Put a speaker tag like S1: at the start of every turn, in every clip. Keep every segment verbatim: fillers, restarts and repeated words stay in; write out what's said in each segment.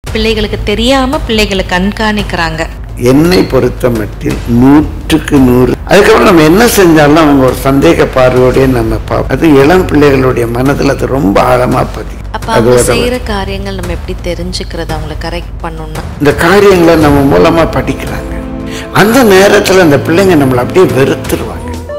S1: பிள்ளைகளுக்கு தெரியாம பிள்ளைகளை கண்காணிக்கிறாங்க.
S2: என்னை பொறுத்த மட்டில் நூற்றுக்கு நூறு. அதுக்கப்புறம் நம்ம என்ன செஞ்சாலும் அவங்க ஒரு சந்தேக பார்வையோடய நம்ம பார்ப்போம். அது இளம் பிள்ளைகளுடைய மனதில் அது ரொம்ப ஆழமா பதியும்.
S1: அப்ப அவங்க செய்யற காரியங்கள் நம்ம எப்படி தெரிஞ்சுக்கிறது, அவங்களை கரெக்ட் பண்ணணும்னா?
S2: இந்த காரியங்களை நம்ம மூலமா படிக்கிறாங்க. அந்த நேரத்துல அந்த பிள்ளைங்க நம்மளை அப்படியே வெறுத்துருவாங்க.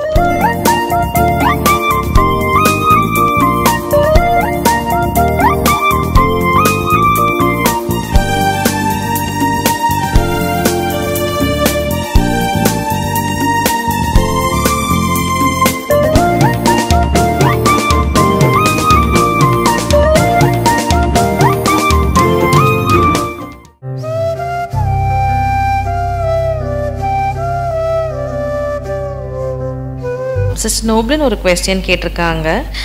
S1: சிஸ்டர் நோப்லின் ஒரு கொஸ்டின் கேட்டிருக்காங்க.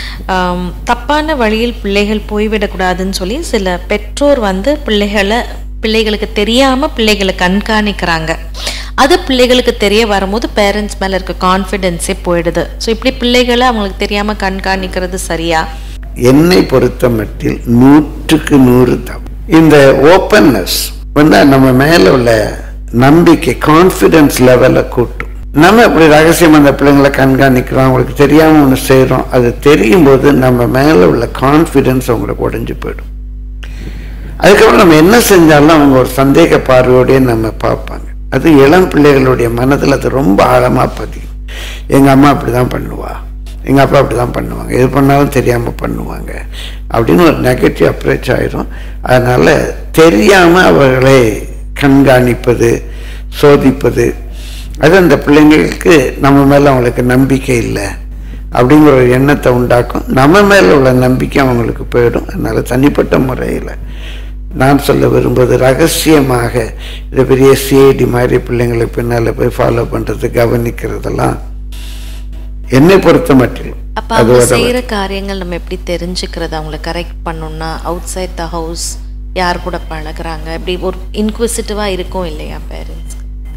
S1: தப்பான வழியில் பிள்ளைகள் போய்விடக்கூடாதுன்னு சொல்லி சில பெற்றோர் வந்து பிள்ளைகளை பிள்ளைகளுக்கு தெரியாமல் பிள்ளைகளை கண்காணிக்கிறாங்க. அது பிள்ளைகளுக்கு தெரிய வரும்போது பேரண்ட்ஸ் மேலே இருக்க கான்ஃபிடென்ஸே போயிடுது. ஸோ இப்படி பிள்ளைகளை அவங்களுக்கு தெரியாமல் கண்காணிக்கிறது சரியா?
S2: என்னை பொறுத்த மட்டில் நூற்றுக்கு நூறு தப்பு. இந்த ஓப்பன்னஸ் வந்து நம்ம மேலே உள்ள நம்பிக்கை கான்ஃபிடென்ஸ் லெவலை கூட்டும். நம்ம இப்படி ரகசியம் அந்த பிள்ளைங்களை கண்காணிக்கிறோம், அவங்களுக்கு தெரியாமல் ஒன்று செய்கிறோம். அது தெரியும் போது நம்ம மேலே உள்ள கான்ஃபிடென்ஸ் அவங்களுக்கு உடஞ்சி போயிடும். அதுக்கப்புறம் நம்ம என்ன செஞ்சாலும் அவங்க ஒரு சந்தேக பார்வையோடய நம்ம பார்ப்பாங்க. அது இளம் பிள்ளைகளுடைய மனதில் அது ரொம்ப ஆழமாக பதியும். எங்கள் அம்மா அப்படி தான் பண்ணுவா, எங்கள் அப்பா அப்படி தான் பண்ணுவாங்க, எது பண்ணாலும் தெரியாமல் பண்ணுவாங்க அப்படின்னு ஒரு நெகட்டிவ் அப்ரோச் ஆயிரும். அதனால் தெரியாமல் அவர்களை கண்காணிப்பது, சோதிப்பது, அது அந்த பிள்ளைங்களுக்கு நம்ம மேலே அவங்களுக்கு நம்பிக்கை இல்லை அப்படிங்கிற ஒரு எண்ணத்தை உண்டாக்கும். நம்ம மேலே உள்ள நம்பிக்கை அவங்களுக்கு போயிடும். அதனால் தனிப்பட்ட முறையில் நான் சொல்ல விரும்புவது, ரகசியமாக இது பெரிய சிஐடி மாதிரி பிள்ளைங்களை பின்னால் போய் ஃபாலோ பண்ணுறது, கவனிக்கிறதெல்லாம் என்னை பொறுத்த மட்டும்.
S1: அப்போ அவங்க செய்கிற காரியங்கள் நம்ம எப்படி தெரிஞ்சுக்கிறது, அவங்கள கரெக்ட் பண்ணணும்னா? அவுட் சைட் த ஹவுஸ் யார் கூட பழகுறாங்க, இப்படி ஒரு இன்க்விசிட்டிவாக இருக்கும் இல்லையா பேரண்ட்ஸ்?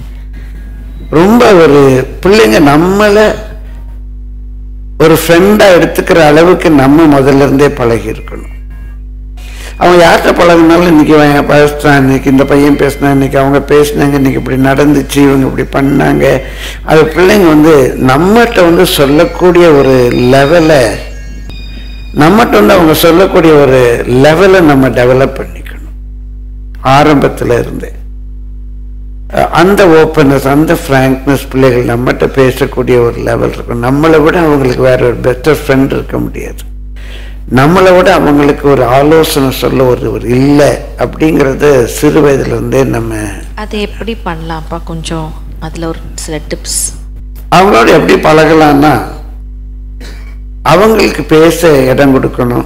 S2: ரொம்ப ஒரு பிள்ளைங்க நம்மளை ஒரு ஃப்ரெண்டாக எடுத்துக்கிற அளவுக்கு நம்ம முதல்ல இருந்தே பழகி இருக்கணும். அவங்க யார்கிட்ட பழகினாலும் இன்னைக்கு பேசுறான், இன்னைக்கு இந்த பையன் பேசினா, இன்னைக்கு அவங்க பேசினாங்க, இன்னைக்கு இப்படி நடந்துச்சு, இவங்க இப்படி பண்ணாங்க, அது பிள்ளைங்க வந்து நம்மகிட்ட வந்து சொல்லக்கூடிய ஒரு லெவலை நம்மகிட்ட வந்து அவங்க சொல்லக்கூடிய ஒரு லெவலை நம்ம டெவலப் பண்ணிக்கணும் ஆரம்பத்தில் இருந்தே. அந்த ஓப்பன்னஸ், அந்த ஃப்ராங்க்னஸ் பிள்ளைகள் நம்மகிட்ட பேசக்கூடிய ஒரு லெவல் இருக்கும். நம்மளை விட அவங்களுக்கு வேற ஒரு பெட்டர் ஃப்ரெண்ட் இருக்க முடியாது. நம்மளை விட அவங்களுக்கு ஒரு ஆலோசனை சொல்ல ஒரு ஒரு இல்லை அப்படிங்கிறது சிறு வயதுலேருந்தே நம்ம.
S1: அதை எப்படி பண்ணலாம்ப்பா, கொஞ்சம் அதில் ஒரு சில டிப்ஸ்.
S2: அவங்களோட எப்படி பழகலான்னா, அவங்களுக்கு பேச இடம் கொடுக்கணும்.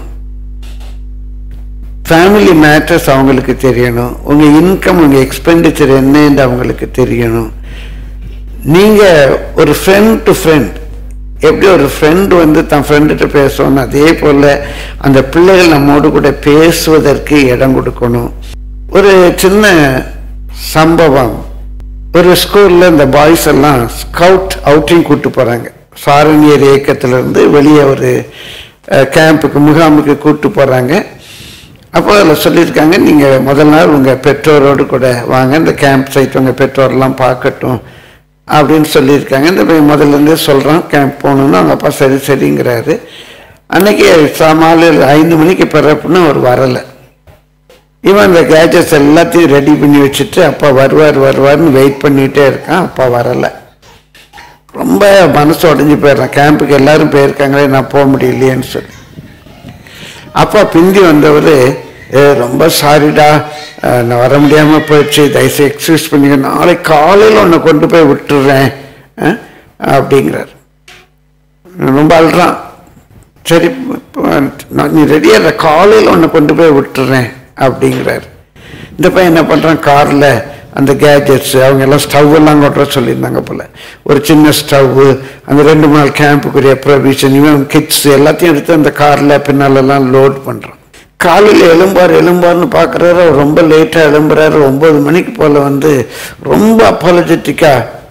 S2: ஃபேமிலி மேட்டர்ஸ் அவங்களுக்கு தெரியணும். உங்கள் இன்கம், உங்கள் எக்ஸ்பெண்டிச்சர் என்னன்னு அவங்களுக்கு தெரியணும். நீங்கள் ஒரு ஃப்ரெண்ட் டு ஃப்ரெண்ட், எப்படி ஒரு ஃப்ரெண்டு வந்து தன் ஃப்ரெண்டுகிட்ட பேசணும், அதே போல் அந்த பிள்ளைகள் நம்மோடு கூட பேசுவதற்கு இடம் கொடுக்கணும். ஒரு சின்ன சம்பவம், ஒரு ஸ்கூலில் இந்த பாய்ஸ் எல்லாம் ஸ்கவுட் அவுட்டிங் கூப்பிட்டு போகிறாங்க. சாரணியர் இயக்கத்திலேருந்து வெளியே ஒரு கேம்புக்கு, முகாமுக்கு கூப்பிட்டு போகிறாங்க. அப்போ அதில் சொல்லியிருக்காங்க, நீங்கள் முதல் நாள் உங்கள் பெற்றோரோடு கூட வாங்க, இந்த கேம்ப் சைட் உங்கள் பெற்றோரெல்லாம் பார்க்கட்டும் அப்படின்னு சொல்லியிருக்காங்க. இந்த பையன் முதல்லேருந்தே சொல்கிறான் கேம்ப் போகணுன்னு. அவங்க அப்பா சரி சரிங்கிறாரு. அன்றைக்கி மாலையில் ஐந்து மணிக்கு பிறப்புன்னு அவர் வரலை. இவன் இந்த கேஜெட்ஸ் எல்லாத்தையும் ரெடி பண்ணி வச்சுட்டு அப்பா வருவார் வருவார்னு வெயிட் பண்ணிகிட்டே இருக்கான். அப்பா வரலை. ரொம்ப மனசு உடஞ்சி போயிடுறான். கேம்புக்கு எல்லோரும் போயிருக்காங்களே, நான் போக முடியலையேன்னு சொல்லி. அப்பா பிந்தி வந்தவர், ரொம்ப சாரிடா, நான் வர முடியாமல் போயிடுச்சு, தயவுசெய்து எக்ஸ்கியூஸ் பண்ணிக்க, நாளைக்கு காலையில் உன்னை கொண்டு போய் விட்டுடுறேன் அப்படிங்கிறார். ரொம்ப அழுறான். சரி நீ ரெடியாக காலையில் உன்னை கொண்டு போய் விட்டுடுறேன் அப்படிங்கிறார். இந்த பையன் என்ன பண்ணுறான், காரில் அந்த கேஜெட்ஸு, அவங்க எல்லாம் ஸ்டவ் எல்லாம் கொண்டு வர சொல்லியிருந்தாங்க போல். ஒரு சின்ன ஸ்டவ்வு, அந்த ரெண்டு மூணு நாள் கேம்புக்குரிய ப்ரொவிஷன், இவன் கிட்ஸ் எல்லாத்தையும் எடுத்து அந்த காரில் பின்னாலெல்லாம் லோட் பண்ணுறான். காலையில் எழும்பார் எழும்பார்னு பார்க்குறாரு. ரொம்ப லேட்டாக எழும்புறாரு. ஒம்பது மணிக்கு போல் வந்து ரொம்ப அப்பாலஜெட்டிக்காக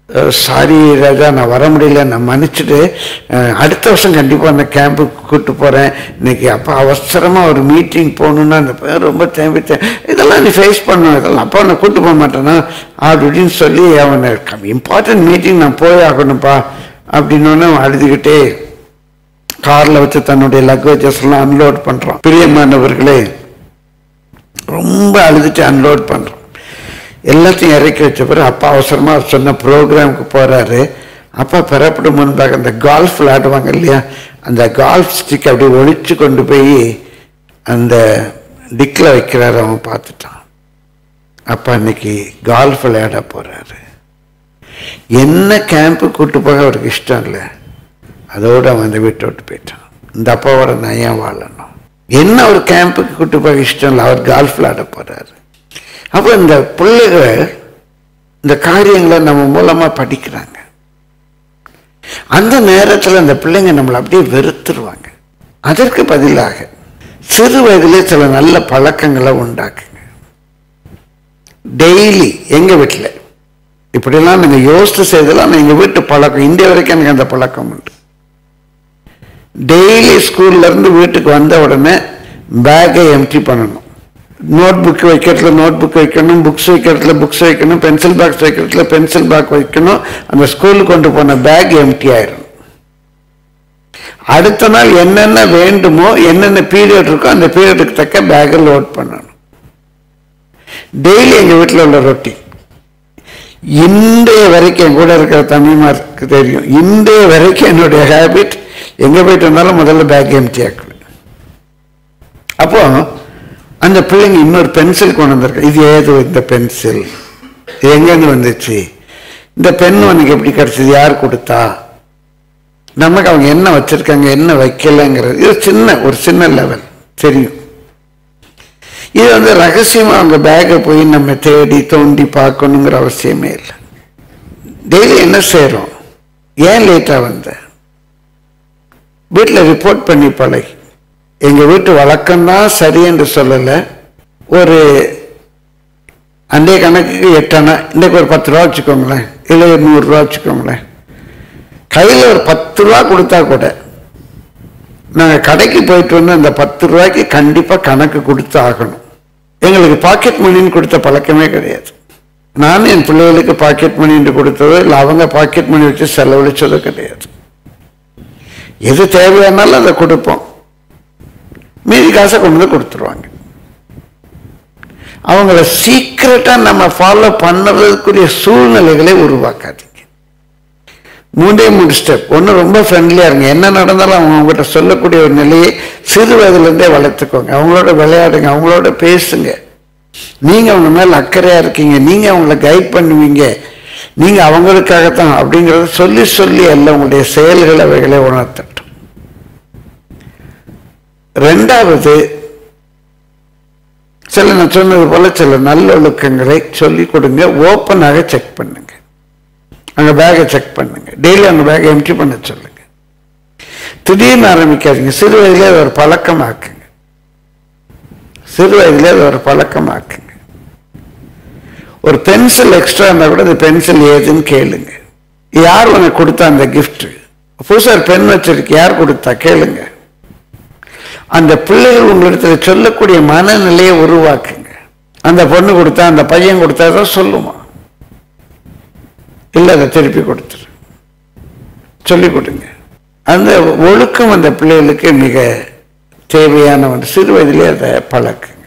S2: சாரி ராஜா, நான் வர முடியல, நான் மன்னிச்சுட்டு அடுத்த வருஷம் கண்டிப்பாக அந்த கேம்புக்கு கூப்பிட்டு போகிறேன். இன்னைக்கு அப்போ அவசரமாக ஒரு மீட்டிங் போகணுன்னா அந்த பேர் ரொம்ப தேம்பித்தேன், இதெல்லாம் நீ ஃபேஸ் பண்ணணும், இதெல்லாம் அப்போ நான் கூப்பிட்டு போக மாட்டேன்னா அப்படின்னு சொல்லி அவனை இம்பார்ட்டன்ட் மீட்டிங் நான் போய் ஆகணும்ப்பா அப்படின்னு அழுதுகிட்டே காரில் வச்சு தன்னுடைய லக்கேஜஸ் எல்லாம் அன்லோட் பண்ணுறான். பிரியமானவர்களே, ரொம்ப அழுதுட்டு அன்லோட் பண்ணுறான். எல்லாத்தையும் இறக்கி வச்ச பிறகு அப்பா அவசரமாக சொன்ன ப்ரோக்ராமுக்கு போகிறாரு. அப்பா பெறப்படும் முன்பாக அந்த கால்ஃப் விளையாடுவாங்க இல்லையா, அந்த கால்ஃப் ஸ்டிக் அப்படி ஒழிச்சு கொண்டு போய் அந்த டிக்கில் வைக்கிறாரு. அவன் பார்த்துட்டான். அப்பா இன்னைக்கு கால்ஃப் விளையாட போகிறாரு. என்ன கேம்ப்பு கூப்பிட்டு போக அவருக்கு இஷ்டம் இல்லை. அதோடு அவன் அந்த வீட்டை விட்டு போயிட்டான். இந்த அப்பாவோட நான் ஏன் வாழணும்? என்ன ஒரு கேம்புக்கு கூப்பிட்டு போக இஷ்டம் இல்லை, அவர் கால்ஃப் விளையாட போகிறாரு. அப்போ இந்த பிள்ளைகள் இந்த காரியங்களை நம்ம மூலமாக படிக்கிறாங்க. அந்த நேரத்தில் அந்த பிள்ளைங்க நம்மளை அப்படியே வெறுத்துருவாங்க. அதற்கு பதிலாக சிறு வயதிலே சில நல்ல பழக்கங்களை உண்டாக்குங்க. டெய்லி எங்கள் வீட்டில் இப்படிலாம் நீங்கள் யோசித்து செய்தலாம். எங்கள் வீட்டு பழக்கம் இந்திய வரைக்கும் எனக்கு அந்த பழக்கம் உண்டு. டெய்லி ஸ்கூல்லேருந்து வீட்டுக்கு வந்த உடனே பேக்கை எம்டி பண்ணணும். நோட் புக் வைக்கிறதுல நோட் புக் வைக்கணும், புக்ஸ் வைக்கிறதுல புக்ஸ் வைக்கணும், பென்சில் பாக்ஸ் வைக்கிறதுல பென்சில் பாக்ஸ் வைக்கணும். அந்த ஸ்கூலுக்கு கொண்டு போன பேக் எம்டி ஆயிடும். அடுத்த நாள் என்னென்ன வேண்டுமோ, என்னென்ன பீரியட் இருக்கோ அந்த பீரியடுக்கு தக்க பேக்கை லோட் பண்ணணும். டெய்லி எங்கள் வீட்டில் உள்ள ரொட்டி. இன்றைய வரைக்கும் என் கூட இருக்கிற தம்பிமாருக்கு தெரியும், இன்றைய வரைக்கும் என்னுடைய ஹேபிட் எங்கே போயிட்டு இருந்தாலும் முதல்ல பேக் எம்டி ஆக்குவேன். அப்போ அந்த பிள்ளைங்க இன்னொரு பென்சில் கொண்டு வந்திருக்க, இது ஏதோ இந்த பென்சில் எங்கேருந்து வந்துச்சு, இந்த பென் உனக்கு எப்படி கிடைச்சது, யார் கொடுத்தா, நமக்கு அவங்க என்ன வச்சிருக்காங்க என்ன வைக்கலைங்கிறது இது சின்ன ஒரு சின்ன லெவல் தெரியும். இது வந்து ரகசியமாக அவங்க பேக்கை போய் நம்ம தேடி தோண்டி பார்க்கணுங்கிற அவசியமே இல்லை. டெய்லி என்ன செய்கிறோம், ஏன் லேட்டாக வந்த, வீட்டில் ரிப்போர்ட் பண்ணி பழகி. எங்கள் வீட்டு வழக்கம்தான் சரி என்று சொல்லலை. ஒரு அன்றைய கணக்குக்கு எட்டணா, இன்றைக்கு ஒரு பத்து ரூபா வச்சுக்கோங்களேன், இல்லை ஒரு நூறுரூவா வச்சுக்கோங்களேன். கையில் ஒரு பத்து ரூபா கொடுத்தா கூட நாங்கள் கடைக்கு போயிட்டு வந்து அந்த பத்து ரூபாய்க்கு கண்டிப்பாக கணக்கு கொடுத்து ஆகணும். எங்களுக்கு பாக்கெட் மணின்னு கொடுத்த பழக்கமே கிடையாது. நானும் என் பிள்ளைகளுக்கு பாக்கெட் மணின்னு கொடுத்ததோ இல்லை அவங்க பாக்கெட் மணி வச்சு செலவழிச்சதோ கிடையாது. எது தேவையானாலும் அதை கொடுப்போம், மீதி காசை கொண்டு வந்து கொடுத்துருவாங்க. அவங்கள சீக்கிரட்டா நம்ம ஃபாலோ பண்ணுறதுக்குரிய சூழ்நிலைகளை உருவாக்காதீங்க. மூன்றே மூணு ஸ்டெப். ஒன்று, ரொம்ப ஃப்ரெண்ட்லியாக இருங்க. என்ன நடந்தாலும் அவங்க அவங்ககிட்ட சொல்லக்கூடிய ஒரு நிலையை சிறு வயதுலேருந்தே வளர்த்துக்கோங்க. அவங்களோட விளையாடுங்க, அவங்களோட பேசுங்க. நீங்கள் அவங்க மேலே அக்கறையாக இருக்கீங்க, நீங்கள் அவங்கள கைட் பண்ணுவீங்க, நீங்கள் அவங்களுக்காகத்தான் அப்படிங்கிறத சொல்லி சொல்லி எல்லாம் உங்களுடைய செயல்கள் அவைகளை உணர்த்தட்டும். ரெண்டாவது, சில நான் சொன்னது போல சில நல்லொழுக்கங்களை சொல்லிக் கொடுங்க. ஓப்பனாக செக் பண்ணுங்க. அங்கே பேக்கை செக் பண்ணுங்க. டெய்லி அந்த பேக்கை எம்டி பண்ண சொல்லுங்க. திடீர்னு ஆரம்பிக்காதீங்க. சிறு வயதிலே அது ஒரு பழக்கமாக்குங்க. சிறு வயதிலே அது ஒரு பழக்கமாக்குங்க. ஒரு பென்சில் எக்ஸ்ட்ரா இருந்தால் கூட அந்த பென்சில் ஏதுன்னு கேளுங்க. யார் உனக்கு கொடுத்தா அந்த கிஃப்ட், புதுசாக பென் வச்சிருக்கு, யார் கொடுத்தா கேளுங்க. அந்த பிள்ளைகள் உங்களிடத்தில் சொல்லக்கூடிய மனநிலையை உருவாக்குங்க. அந்த பொண்ணு கொடுத்தா அந்த பையன் கொடுத்தா தான் சொல்லுமா, இல்லை அதை திருப்பி கொடுத்துரு, சொல்லிக் கொடுங்க. அந்த ஒழுக்கம் அந்த பிள்ளைகளுக்கு மிக தேவையான ஒன்று. சிறு வயதிலே அதை பழக்கு.